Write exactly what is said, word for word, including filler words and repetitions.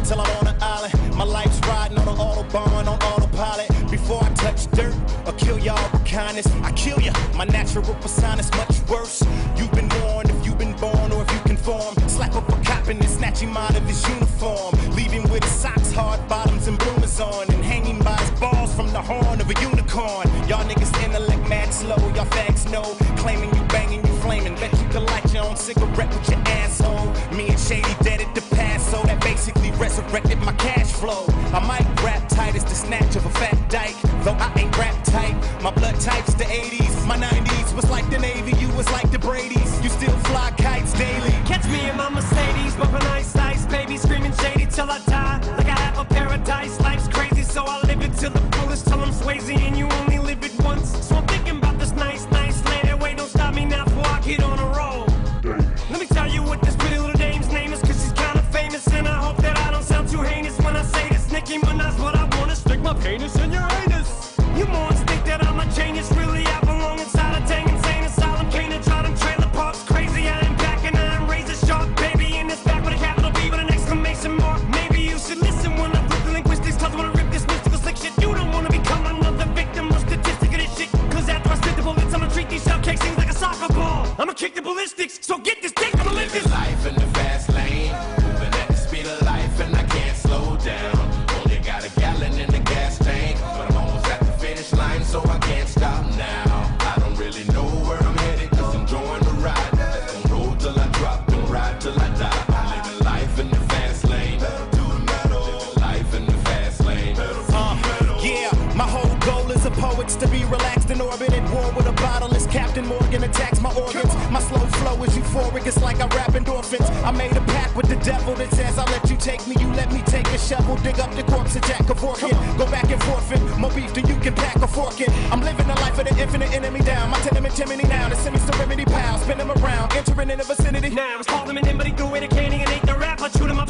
till I'm on an island. My life's riding on an autobahn, on autopilot. Before I touch dirt or kill y'all with kindness, I kill ya. My natural persona is much worse. You've been warned if you've been born or if you conform. Slap up a cop and then snatch him out of his uniform. Leave him with his socks, hard bottoms, and bloomers on, and hanging by his balls from the horn of a unicorn. Y'all niggas intellect mad slow, y'all fags know. Claiming you banging, you flaming. Bet you can light your own cigarette with your asshole. Me and Shady dead at the past, so that basically resurrected my cash flow. I might rap tight as the snatch of a fat dyke, though I ain't rap tight. My blood type's the eighties, my nineties was like the Navy, you was like the Brady's. You still fly kites daily. Catch me in my Mercedes, bumping ice ice, baby screaming Shady till I die. Like I have a paradise, life's crazy, so I live it till the fullest, till I'm Swayze, and you only live it once. So I'm thinking about this nice, nice lady. Wait, don't stop me now before I get on a roll. Let me tell you what this pretty little dame's name is, cause she's kinda famous, and I hope that I don't sound too heinous when I say this. Nicki Minaj, what I wanna stick my penis in your anus. You morons think that I'm a genius, really I belong inside a dang insane asylum. Can't enjoy them trailer parks, crazy I am back and I am razor sharp, baby in this back with a capital B with an exclamation mark. Maybe you should listen when I flip the linguistics, cause I wanna rip this mystical slick shit. You don't wanna become another victim or statistic of this shit, cause after I spit the bullets I'ma treat these shell casings like a soccer ball. I'ma kick the ballistics, so get this dick, I'ma live this life in the fast lane, moving at the speed of life and I can't slow down. Only got a gallon in the gas tank, but I'm almost at the finish line, so I can't stop now. I don't really know where I'm headed, cause I'm enjoying the ride. Just gonna roll till I drop and ride till I die. I'm living life in the fast lane, living life in the fast lane. Uh, yeah, my whole goal as a poet's to be relaxed in orbit at war with a bottle as Captain Morgan attacks my organs. My slow flow is euphoric, it's like I rap endorphins. I made a pact with the devil that says I'll let you take me, you let me take a shovel, dig up the corpse of Jack Kevorkian. Go back and forfeit, more beef than you can pack a fork in. I'm living the life of the infinite enemy down. My tenement chimney now, the semi-serenity pal, spin them around, entering in the vicinity. Now it's calling him in, but he threw away the candy and ate the rap. I chewed him up.